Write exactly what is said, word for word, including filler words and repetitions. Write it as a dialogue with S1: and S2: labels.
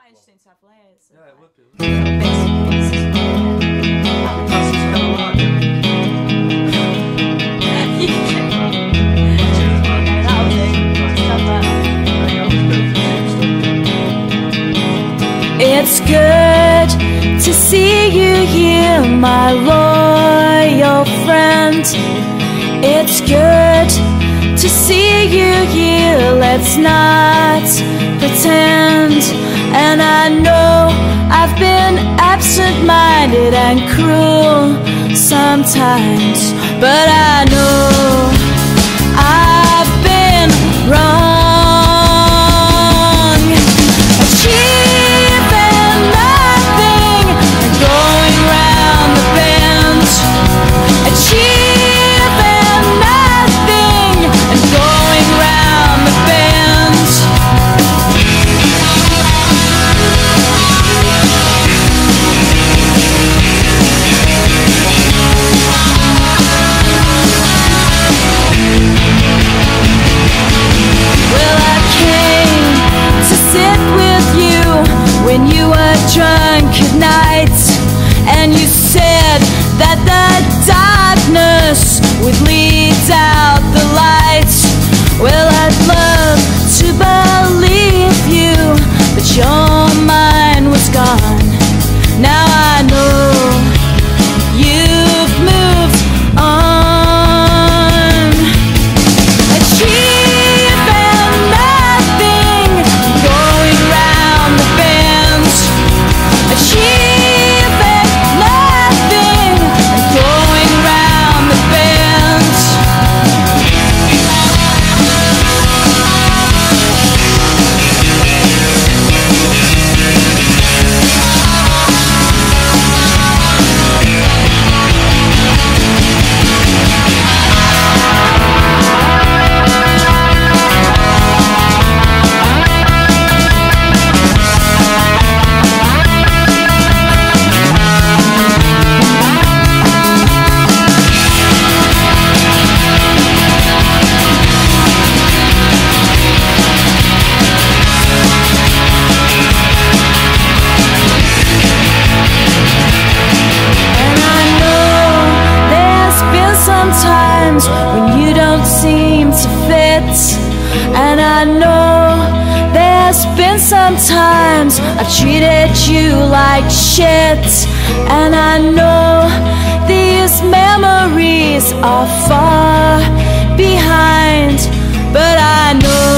S1: a gente tentar falar essa?
S2: Yeah, it would be.
S1: It's good to see you here, my loyal friend. It's good to see you here, let's not pretend. And I know I've been absent-minded and cruel sometimes, but I know I've been wrong. Achieving nothing and going round the bend. Achieving nothing and going round the bend. Well, I came to sit with you when you were drunk at night, and you said that the darkness would lead out the light. Well, I'd love to believe you, but your mind was gone. Now I know you've moved on. Achieving nothing, going round the bend. Achieving nothing, going round the bend. Sometimes when you don't seem to fit, and I know there's been some times I've treated you like shit, and I know these memories are far behind, but I know